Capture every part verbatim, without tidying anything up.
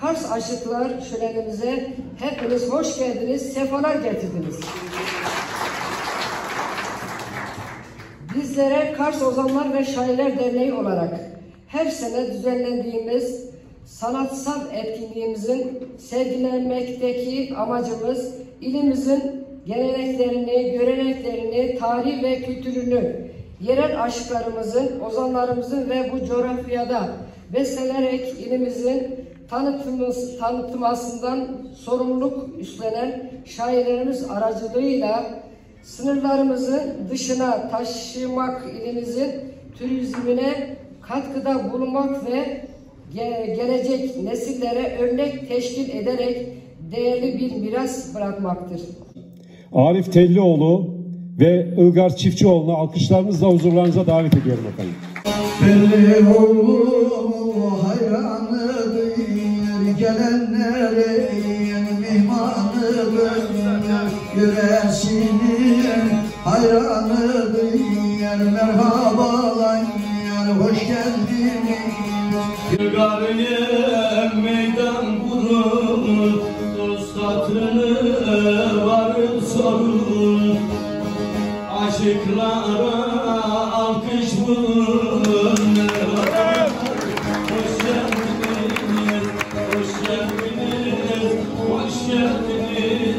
Kars Aşıklar şölenimize hepiniz hoş geldiniz, sefalar getirdiniz. Bizlere Kars Ozanlar ve Şairler Derneği olarak her sene düzenlendiğimiz sanatsal etkinliğimizin sergilenmekteki amacımız ilimizin geleneklerini, göreneklerini, tarih ve kültürünü, yerel aşıklarımızın, ozanlarımızın ve bu coğrafyada beslenerek ilimizin tanıtımız, tanıtılmasından sorumluluk üstlenen şairlerimiz aracılığıyla sınırlarımızın dışına taşımak, ilimizin turizmine katkıda bulunmak ve gelecek nesillere örnek teşkil ederek değerli bir miras bırakmaktır. Arif Tellioğlu ve Ilgar Çiftçioğlu'nu alkışlarınızla huzurlarınıza davet ediyorum efendim. Tellioğlu hayranıdır, gelenlere mihmanıdır, yüresinin hayranıdır, merhabalar, hoş geldiniz. Ilgar'ya meydan kurun, dost hatırını varın sorun, aşıklara alkış vurun. Hoş geldiniz, hoş geldiniz, hoş geldiniz.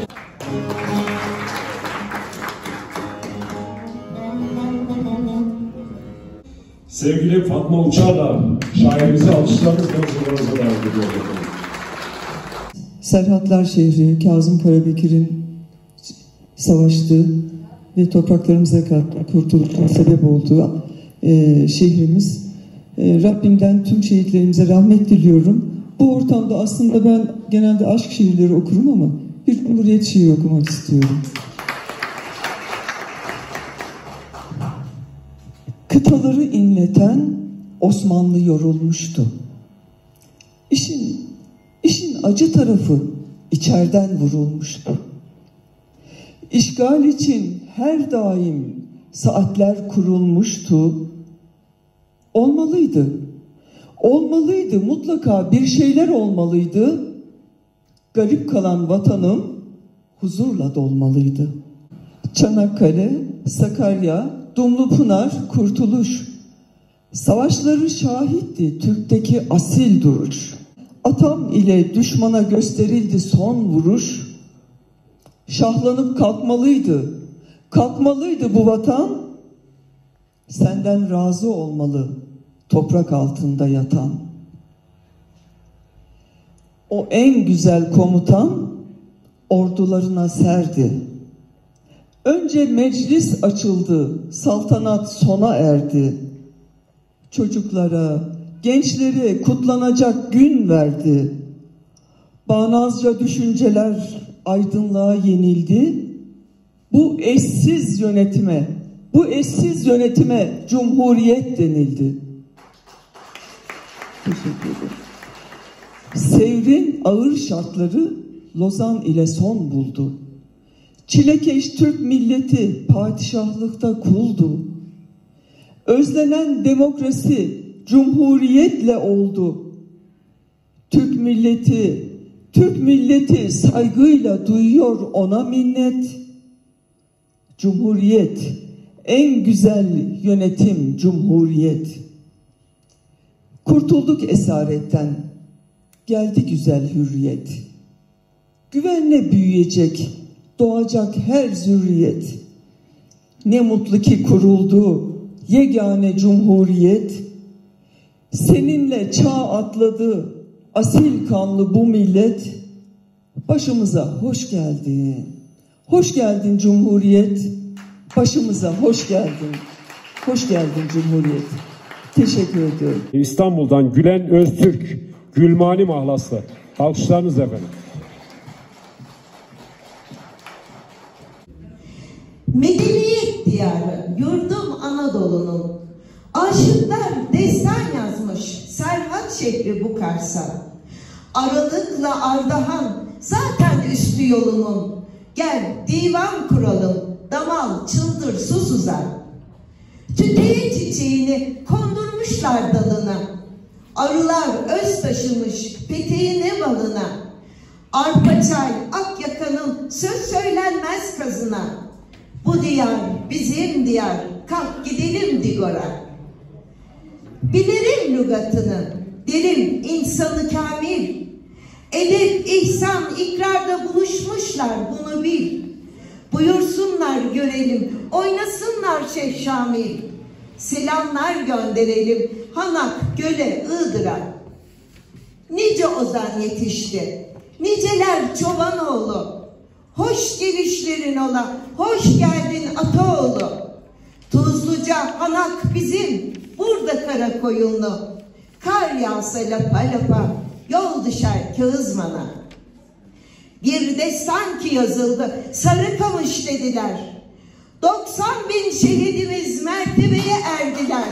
Sevgili Fatma Uçar'la şairimizi alkışlarınızla huzurlarınıza davet ediyorum. Serhatlar şehri, Kazım Karabekir'in savaştığı ve topraklarımıza kurtuluşuna sebep olduğu e, şehrimiz. E, Rabbimden tüm şehitlerimize rahmet diliyorum. Bu ortamda aslında ben genelde aşk şiirleri okurum ama bir Cumhuriyet şiiri okumak istiyorum. Kıtaları inleten Osmanlı yorulmuştu. İşin, işin acı tarafı içeriden vurulmuştu. İşgal için her daim saatler kurulmuştu. Olmalıydı. Olmalıydı, mutlaka bir şeyler olmalıydı. Garip kalan vatanım huzurla dolmalıydı. Çanakkale, Sakarya, Dumlupınar, Kurtuluş. Savaşları şahitti Türk'teki asil duruş. Atam ile düşmana gösterildi son vuruş. Şahlanıp kalkmalıydı, kalkmalıydı bu vatan. Senden razı olmalı toprak altında yatan. O en güzel komutan ordularına serdi. Önce meclis açıldı, saltanat sona erdi. Çocuklara, gençlere kutlanacak gün verdi. Bağnazca düşünceler aydınlığa yenildi. Bu eşsiz yönetime, bu eşsiz yönetime Cumhuriyet denildi. Teşekkür ederim. Sevrin ağır şartları Lozan ile son buldu. Çilekeş Türk milleti padişahlıkta kuldu. Özlenen demokrasi cumhuriyetle oldu. Türk milleti, Türk milleti saygıyla duyuyor ona minnet. Cumhuriyet, en güzel yönetim cumhuriyet. Kurtulduk esaretten, geldi güzel hürriyet. Güvenle büyüyecek, doğacak her zürriyet. Ne mutlu ki kuruldu yegane cumhuriyet. Seninle çağ atladı asil kanlı bu millet. Başımıza hoş geldin. Hoş geldin Cumhuriyet. Başımıza hoş geldin. Hoş geldin Cumhuriyet. Teşekkür ediyorum. İstanbul'dan Gülen Öztürk, Gülmani Mahlaslı. Alkışlarınız efendim. Medeniyet diyarı, yurdum Anadolu'nun. Aşıklar destan yazmış Serhat şehri bu Kars'a. Aralıkla Ardahan zaten üstü yolunun. Gel divan kuralım, damal çıldır susuzar. Tüteye çiçeğini kondurmuşlar dalına. Arılar öz taşımış peteğine malına. Arpaçay, Akyaka'nın söz söylenmez kazına. Bu diyar bizim diyar, kalk gidelim Digor'a. Bilirim lügatını, derim insanı kamil. Edep, ihsan, ikrarda buluşmuşlar, bunu bil. Buyursunlar görelim, oynasınlar Şeyh Şamil. Selamlar gönderelim Hanak, Göle, Iğdır'a. Nice ozan yetişti, niceler Çobanoğlu. Hoş gelişlerin ola, hoş geldin Ataoğlu. Tuzluca, Hanak bizim, burada Karakoyunlu. Kar yağsa lapa lapa, yol düşer Kağızman'a. Bir destan ki yazıldı, Sarıkamış dediler. doksan bin şehidimiz mertebeye erdiler.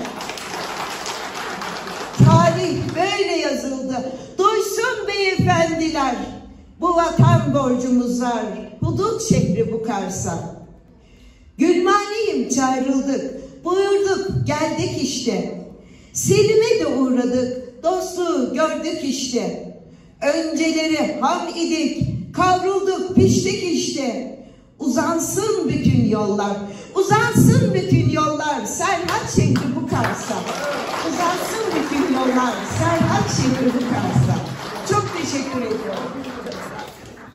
Tarih böyle yazıldı, duysun beyefendiler. Bu vatan borcumuz var, hudut şehri bu Kars'a. Gülmaniyim çağrıldık, buyurduk geldik işte. Selim'e de uğradık, dostluğu gördük işte. Önceleri ham idik, kavrulduk piştik işte. Uzansın bütün yollar, uzansın bütün yollar, Serhat şehri bu Kars'a. Uzansın bütün yollar, Serhat şehri bu Kars'a. Çok teşekkür ediyorum.